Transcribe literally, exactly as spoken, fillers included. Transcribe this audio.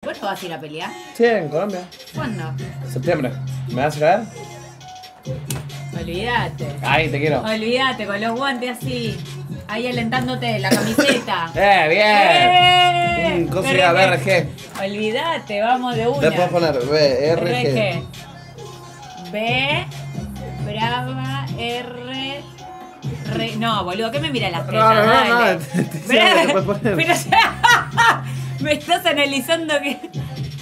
¿Vos no vas a ir a pelear? Sí, en Colombia. ¿Cuándo? Septiembre. ¿Me vas a caer? Olvídate. Ay, te quiero. Olvídate, con los guantes así. Ahí alentándote, la camiseta. ¡Eh, bien! ¡Eh! Un coso de B R G. Olvídate, vamos de una. Después poner B R G. B, brava, R, R. No, boludo, ¿qué me mira la estrella? No, no, no, Dale. no, te- te- te- Brava- te puedes poner. Pero, me estás analizando que.